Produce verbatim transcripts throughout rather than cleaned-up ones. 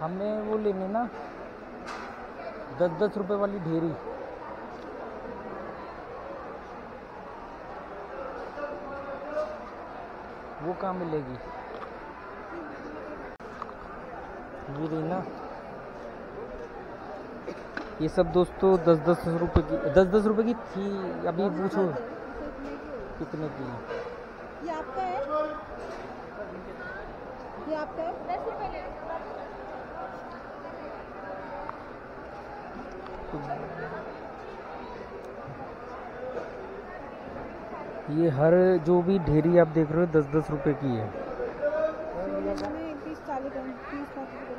हमने वो लेने ना दस दस रुपए वाली ढेरी। वो कहाँ मिलेगी? ये रही ना। ये सब दोस्तों दस दस रुपए की दस दस रुपए की थी। अभी पूछो कितने की है। ये आपका है? ये आपका है? दस रुपए ले। ये हर जो भी ढेरी आप देख रहे हो दस दस रुपए की है। तीस चालीस तीस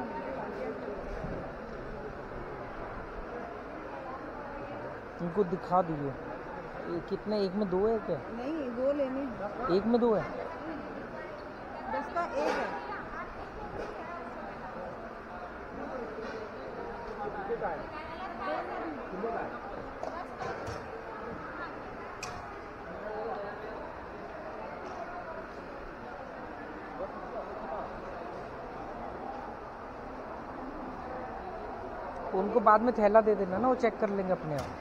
इनको दिखा दीजिए। कितने? एक में दो है क्या? नहीं, दो लेने। एक में दो है। दस का एक है। उनको बाद में थैला दे देना ना, वो चेक कर लेंगे अपने आप।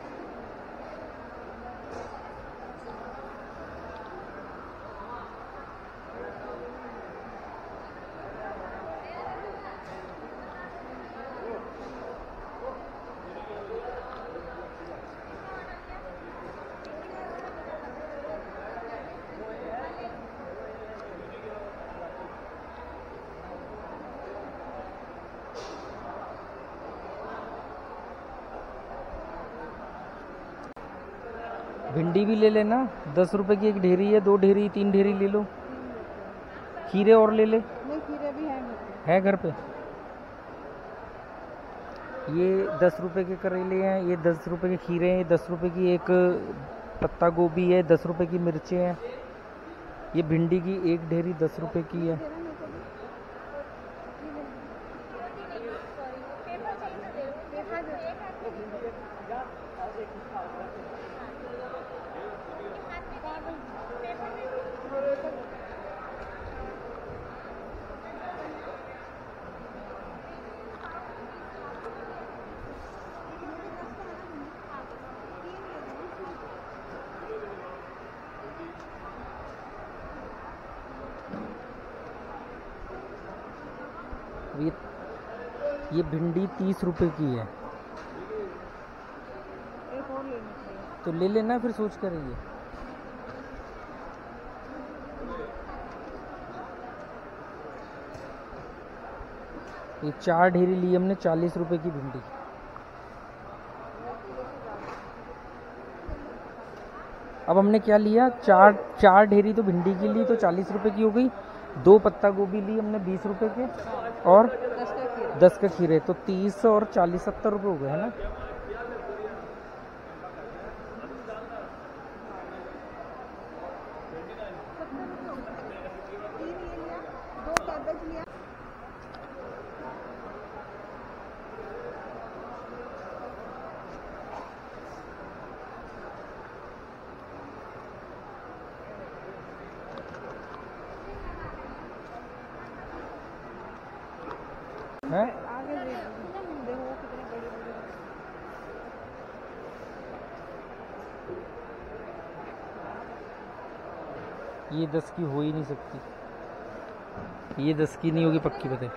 भिंडी भी ले लेना, दस रुपए की एक ढेरी है, दो ढेरी तीन ढेरी ले लो। खीरे और ले ले। नहीं, खीरे भी हैं है घर पे। ये दस रुपए के करेले हैं, ये दस रुपए के खीरे हैं, दस रुपए की एक पत्ता गोभी है, दस रुपए की मिर्चें हैं। ये भिंडी की एक ढेरी दस रुपए की है। ये ये भिंडी तीस रुपए की है। एक और लेनी चाहिए तो ले लेना, फिर सोच कर रही है। ये चार ढेरी ली हमने, चालीस रुपए की भिंडी। अब हमने क्या लिया? चार चार ढेरी तो भिंडी की ली, तो चालीस रुपए की हो गई। दो पत्ता गोभी ली हमने बीस रुपए के, और दस का खीरे, तो तीस और चालीस सत्तर रुपए हो गए, है ना। है आगे देखो कितने बड़े बड़े। ये दस की हो ही नहीं सकती, ये दस की नहीं होगी पक्की बता।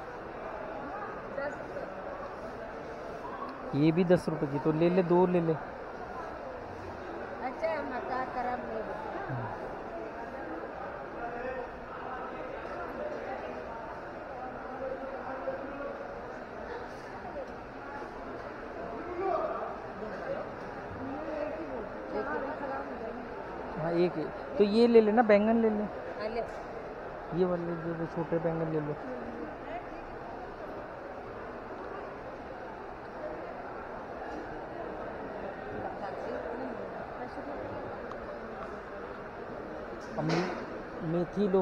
ये भी दस रुपए की, तो ले ले, दो ले ले। अच्छा, मका करम नहीं हाँ एक, तो ये ले लेना, बैंगन ले ले। ये वाले जो छोटे बैंगन ले लो। मेथी लो।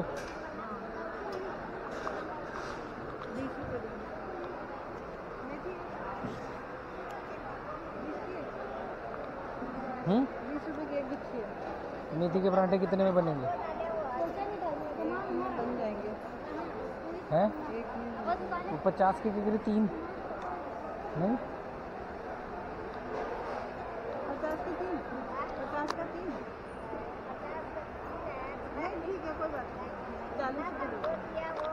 हम्म मेथी के पराठे कितने में बनेंगे? बन जाएंगे। हैं? एक नींबू। वो पचास के कितने? तीन नहीं? पचास के तीन, पचास का तीन। नहीं ठीक है, कोई बात नहीं, चालीस रुपये दे दो।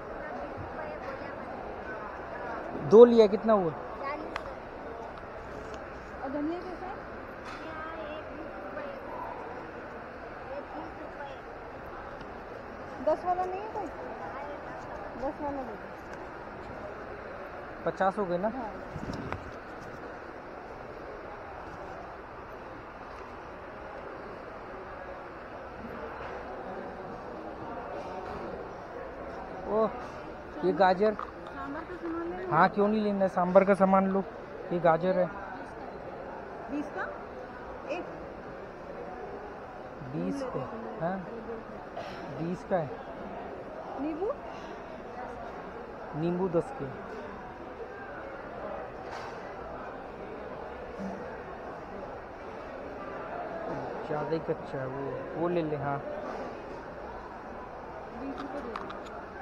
दो लिया, कितना हुआ? और धनिया कैसा है? दस वाला नहीं है कोई? दस वाला दे दो। पचास हो गए ना? हाँ। ओह, ये गाजर। सांभर का सामान ले लो। हाँ, क्यों नहीं लेना है? सांभर का सामान लो। ये गाजर है बीस का एक। बीस का। हाँ, बीस का है। नींबू नींबू दस के। ज़्यादा ही कच्चा है वो वो ले ले। हाँ, बीस रुपये दे दो।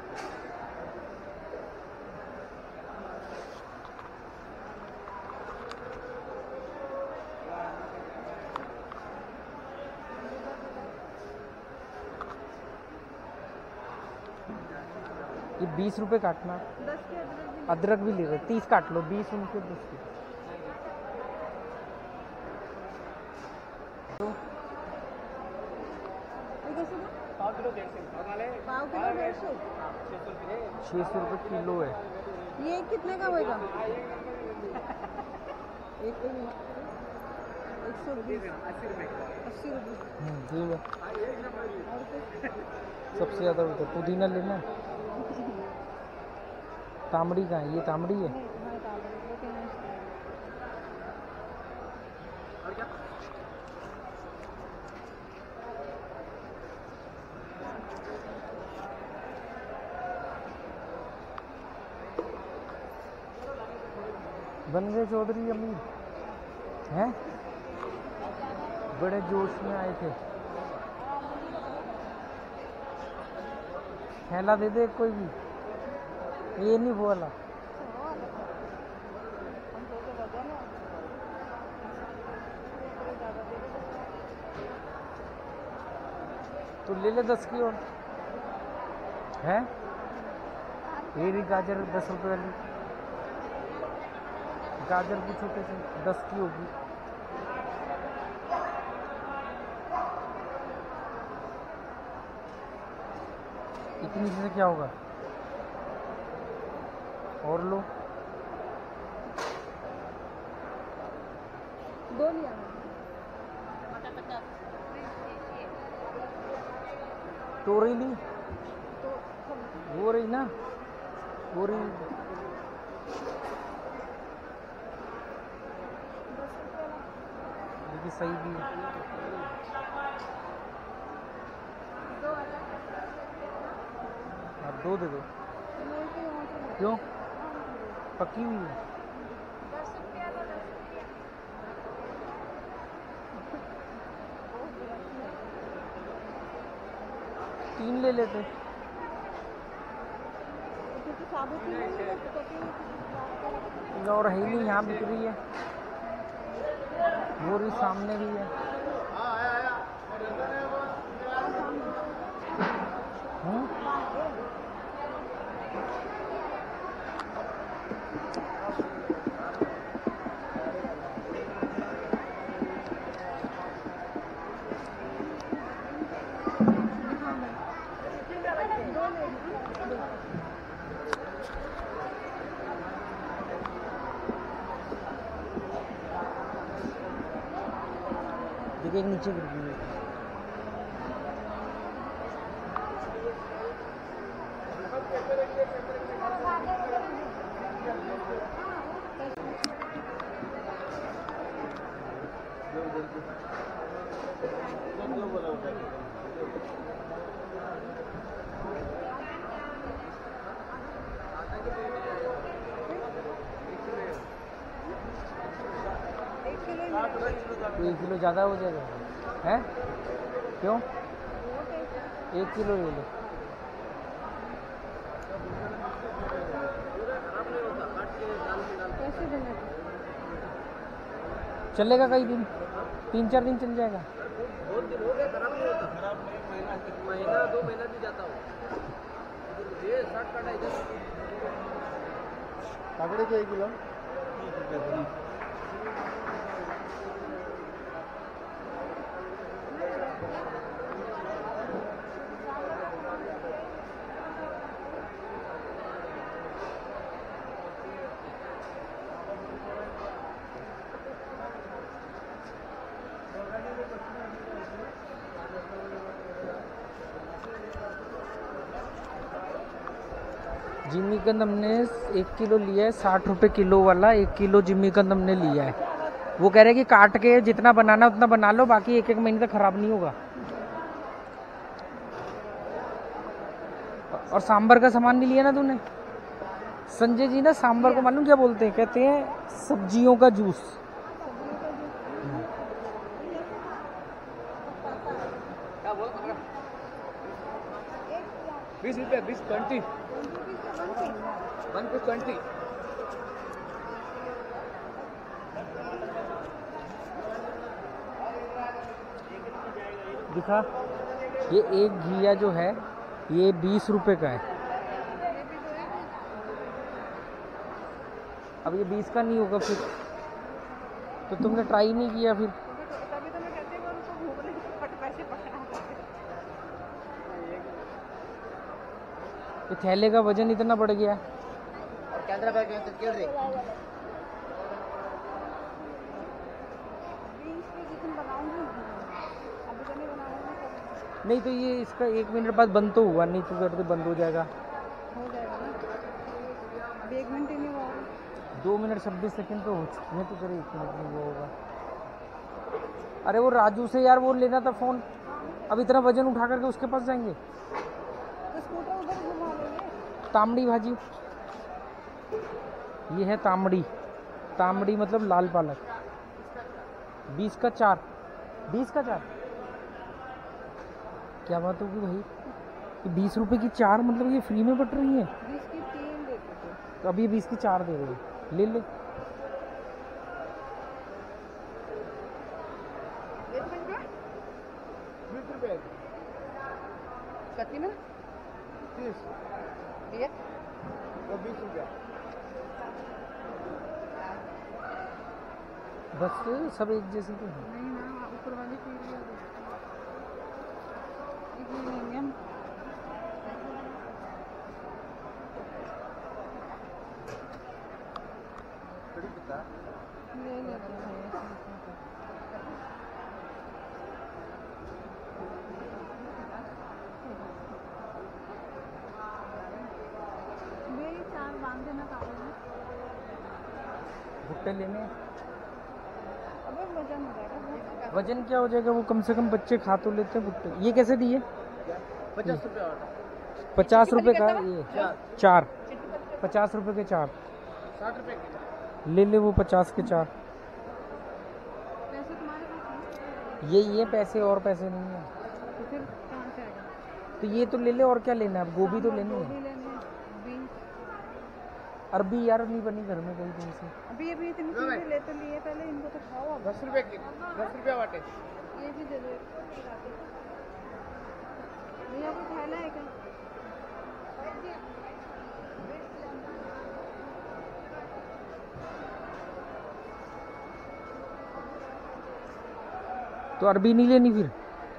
ये बीस रुपए काटना। दस के अदरक भी। अदरक भी ले रहे, तीस काट लो। बीस उनके, दस के। तो ये कैसे ना? पाव किलो डेढ़ सौ। छः सौ रुपये किलो है। ये कितने का होएगा? एक एक सौ बीस, अस्सी रुपये। हम्म, ये लो। और कुछ? सबसे ज़्यादा होता है पुदीना लेना। तामड़ी का है? ये तामड़ी है। नहीं, हाँ, डाल दो, वो क्या है? बन गए चौधरी अमीर हैं? बड़े जोश में आए थे। थैला दे दे कोई भी, ये नहीं वो वाला। हम सोचे वजन है, थोड़ी ज़्यादा दे दो। तो ले ले दस की और है। ये भी गाजर दस रुपए वाली गाजर की छोटे से दस की होगी। इतनी से क्या होगा? और लो। दो लिया तोरी ली, तो सब वो रही ना, वो रही। दस रुपये वाला। देखिए सही भी है। दो वाला। आप दो दे दो। नहीं तो यहाँ से लो। क्यों? हाँ, पकी हुई है। दस रुपया लो, दस रुपया। तीन ले लेते। क्योंकि साबुत ही नहीं है, तो कटी हुई और है ही नहीं, यहाँ बिक रही है। वो रही सामने भी है। हम्म? देखिए एक नीचे गिर गई है। तो एक किलो ज़्यादा हो जाएगा है? क्यों? एक किलो ले लो। चलेगा कई दिन, तीन चार दिन चल जाएगा। बहुत दिन हो गए, खराब नहीं होता। खराब नहीं, महीना महीना दो महीना भी जाता हो। ये साठ काटा इधर काकड़े के एक किलो जिमीकंद हमने एक किलो लिया है, साठ रुपए किलो वाला एक किलो जिमीकंद हमने लिया है। वो कह रहे हैं कि काट के जितना बनाना उतना बना लो, बाकी एक एक महीने तक खराब नहीं होगा। और सांबर का सामान नहीं लिया ना तूने? संजय जी ना सांबर को मालूम क्या बोलते हैं? कहते हैं सब्जियों का जूस। क्या बोल बीस रुपये बीस ट्वेंटी वन टू ट्वेंटी। दिखा, ये एक घिया जो है ये बीस रुपए का है। अब ये बीस का नहीं होगा फिर, तो तुमने ट्राई नहीं किया फिर? तभी तो मैं कहती हूँ उनको घूमने के पट पैसे पकड़ा। ये थैले का वजन इतना बढ़ गया। कैमरा बैग क्यों रे? बीस में जिस दिन बनाऊंगी, अभी तो नहीं बनाऊंगी। नहीं तो ये इसका एक मिनट बाद बंद तो हुआ नहीं, तो फिर तो बंद हो जाएगा। हो जाएगा ना, अभी एक मिनट ही नहीं हुआ। दो मिनट छब्बीस सेकंड तो हो चुके हैं, तो तेरे एक मिनट में वो होगा। अरे वो राजू से यार वो लेना था फ़ोन, अब इतना वजन उठा करके उसके पास जाएंगे। तो स्कूटर उधर घुमा लेंगे। तामड़ी भाजी, ये है तामड़ी। तामड़ी मतलब लाल पालक। बीस का चार, बीस का चार क्या बात होगी भाई? ये बीस रुपए की चार, मतलब ये फ्री में बट रही है। बीस की तीन देते थे। तो अभी बीस की चार दे रहे हैं, ले ले। एक मिनट बीस रुपये कति में तीस ये और बीस रुपया। बस सब एक जैसे तो है। नहीं ना, ऊपर वाली पीली है ये लेंगे हम। कड़ी पत्ता ले लेते हैं। मेरी चार बांध देना कागज में। भुट्टे लेने हैं। अबे वजन हो जाएगा। वजन क्या हो जाएगा? वो कम से कम बच्चे खा तो लेते हैं भुट्टे। ये कैसे दिए? पचास रुपये वाला, पचास रुपए का ये चार चार, पचास रुपए के चार साठ रुपये किलो। ले ले, वो पचास के चार। पैसे तुम्हारे पास हैं? ये ये पैसे और पैसे नहीं है, तो फिर कहाँ से आएगा? तो ये तो ले ले। और क्या लेना है? अब गोभी तो लेनी गोभी है। लेनी है, बीन्स। अरबी यार नहीं बनी घर में कई दिन से। अभी अभी इतनी चीजें ले तो लिए, पहले इनको तो खाओ। अब दस रुपये किलो, दस रुपये वाटे। ये भी दे दो। भैया को खाना है क्या? तो अरबी नहीं लेनी फिर?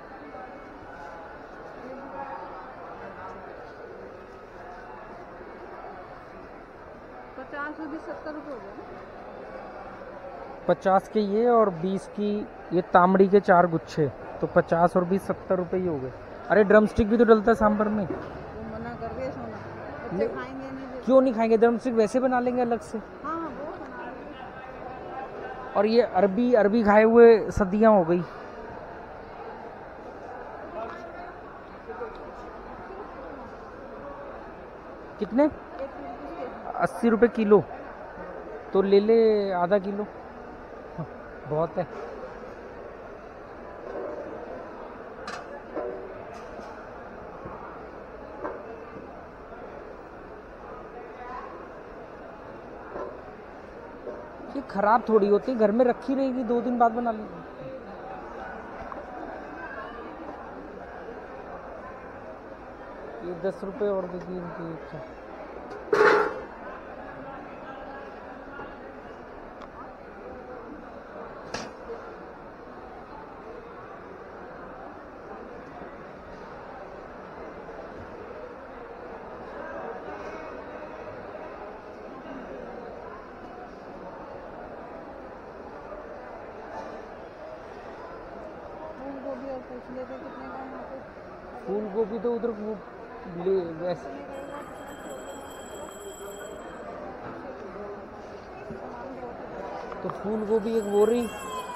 पचास और बीस सत्तर रुपये हो गए ना? पचास के ये और बीस की ये तामड़ी के चार गुच्छे, तो पचास और बीस सत्तर रुपए ही हो गए। अरे ड्रम स्टिक भी तो डलता है सांभर में। वो मना कर दिया सोना, बच्चे नहीं। खाएंगे नहीं। दे- क्यों नहीं खाएंगे? ड्रम स्टिक वैसे बना लेंगे अलग से। हाँ हाँ, वो बना लेंगे। और ये अरबी अरबी खाए हुए सदियां हो गई। कितने? अस्सी रुपए किलो, तो ले ले आधा किलो। बहुत है। ये खराब थोड़ी होती, घर में रखी रहेगी, दो दिन बाद बना ली। ये दस रुपए और दे दी इनकी। अच्छा फूल गोभी और पूछ लेते कितने का है यहाँ पे। फूल गोभी तो उधर वो ले वैसे तो फूल गोभी एक बोरी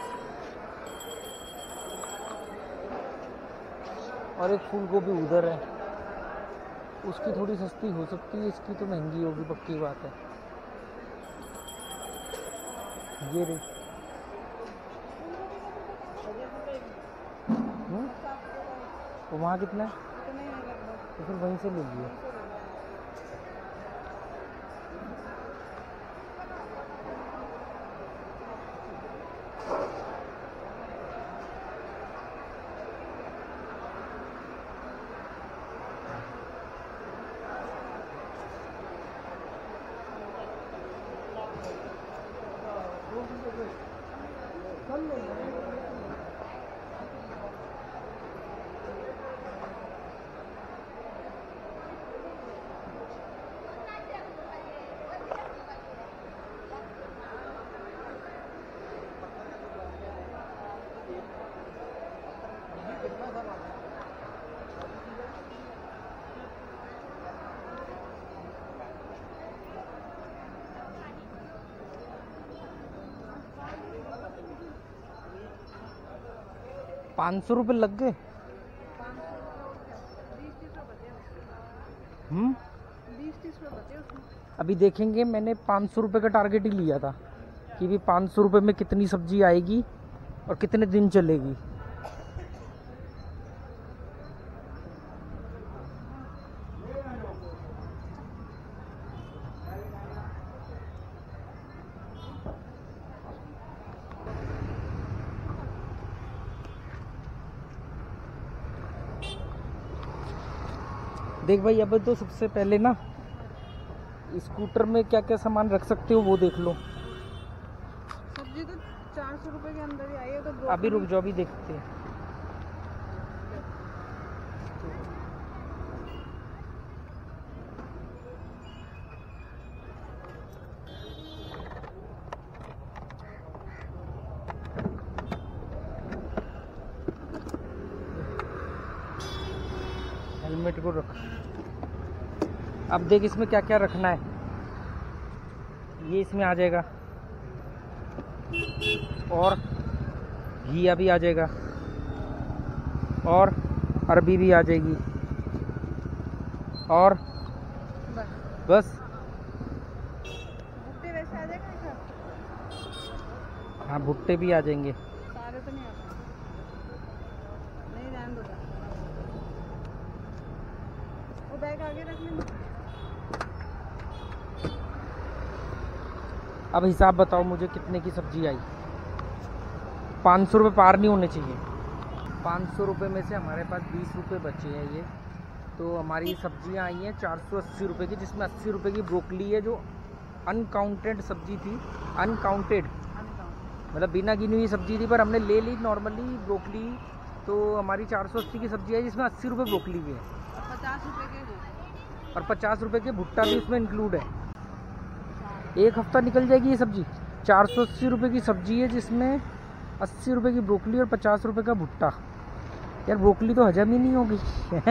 और एक फूल गोभी उधर है, उसकी थोड़ी सस्ती हो सकती है, इसकी तो महंगी होगी, पक्की बात है। ये रे हम्म? तो वहाँ कितना है? इतने ही लगभग। तो फिर वहीं से ले लिया। पाँच सौ रुपये लग गए। हम्म बीस तीस रुपये बचे उसमें। अभी देखेंगे, मैंने पाँच सौ रुपये का टारगेट ही लिया था कि भी पाँच सौ रुपये में कितनी सब्जी आएगी और कितने दिन चलेगी। देख भाई, अब तो सबसे पहले ना स्कूटर में क्या क्या सामान रख सकते हो वो देख लो। सब्जी तो चार सौ रुपये के अंदर ही आई है। तो अभी रुक जाओ, अभी देखते हैं। हेलमेट को रख। अब देख इसमें क्या क्या रखना है, ये इसमें आ जाएगा और घिया भी आ जाएगा और अरबी भी आ जाएगी और बस बस। भुट्टे वैसे आ जाएगा क्या? हाँ, भुट्टे भी आ जाएंगे। सारे तो नहीं आते। नहीं रहने दो, वो बैग आगे रख लेना। अब हिसाब बताओ मुझे, कितने की सब्जी आई? पाँच सौ रुपये पार नहीं होने चाहिए। पाँच सौ रुपये में से हमारे पास बीस रुपये बचे हैं। ये तो हमारी सब्जियां आई हैं चार सौ अस्सी रुपये की, जिसमें अस्सी रुपये की ब्रोकली है जो अनकाउंटेड सब्जी थी। अनकाउंटेड मतलब बिना गिनी हुई सब्जी थी, पर हमने ले ली नॉर्मली ब्रोकली। तो हमारी चार सौ अस्सी की सब्जी है, जिसमें अस्सी रुपये ब्रोकली की है पचास रुपये के वो। और पचास रुपये के भुट्टा भी उसमें इंक्लूड है। एक हफ्ता निकल जाएगी ये सब्जी। चार सौ अस्सी रुपये की सब्जी है, जिसमें अस्सी रुपये की ब्रोकली और पचास रुपये का भुट्टा। यार ब्रोकली तो हजम ही नहीं होगी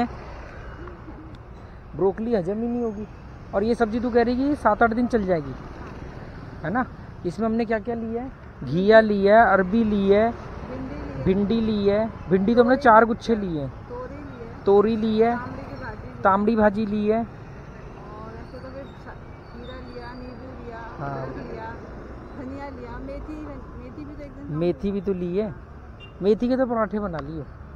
ब्रोकली हजम ही नहीं होगी। और ये सब्जी तू कह रही कि सात आठ दिन चल जाएगी, है ना? इसमें हमने क्या क्या लिया है? घिया लिया है, अरबी ली है, भिंडी ली है। भिंडी तो हमने चार गुच्छे लिए हैं। तोरी ली है, तोरी ली है, तांबड़ी की भाजी, तांबड़ी भाजी ली है, और ऐसे तो फिर खीरा लिया, नींबू लिया, हाँ। अदरक लिया, धनिया लिया, मेथी मेथी भी तो एक दिन मेथी भी तो ली है। मेथी के तो पराठे बना लियो।